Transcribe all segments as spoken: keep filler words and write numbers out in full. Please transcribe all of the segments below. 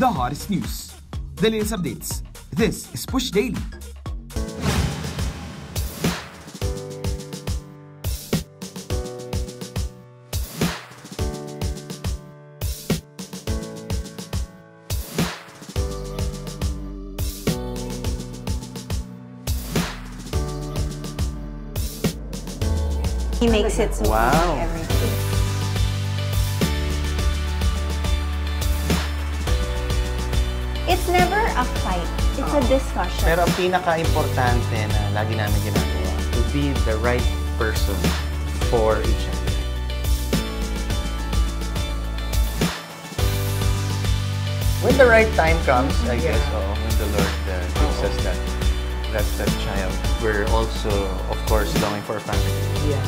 the hottest news, the latest updates. This is Push Daily. He makes it so wow. every day. It's never a fight. It's a discussion. Pero ang pinaka-importante na lagi namin ginagawa, to be the right person for each other. When the right time comes, I guess, oh, when the Lord uh, gives us that, that, that child, we're also, of course, longing for a family. Yeah.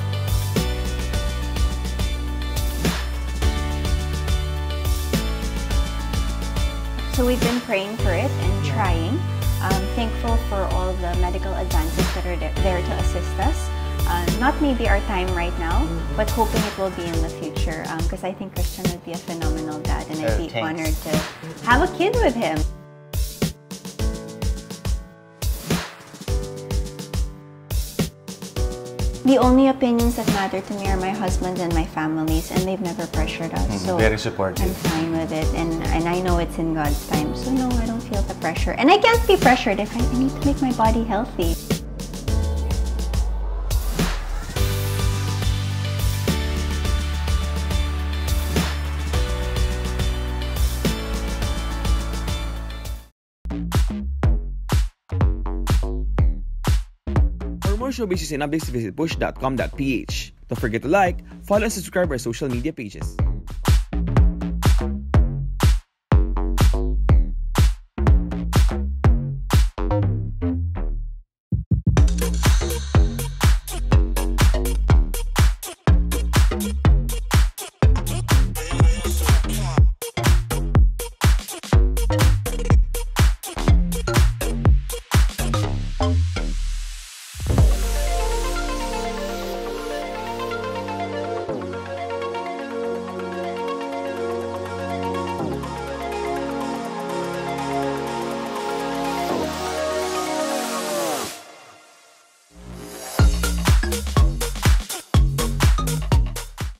So we've been praying for it and Yeah. trying. Um, thankful for all the medical advances that are there to assist us. Uh, not maybe our time right now, Mm-hmm. but hoping it will be in the future. Because I think Christian would be a phenomenal dad, and Uh, I'd be thanks. honored to have a kid with him. The only opinions that matter to me are my husband and my family's, and they've never pressured us. Mm, So very supportive. I'm fine with it, and, and I know it's in God's time. So no, I don't feel the pressure. And I can't be pressured if I, I need to make my body healthy. For more showbiz and updates, visit push dot com dot p h. Don't forget to like, follow, and subscribe our social media pages.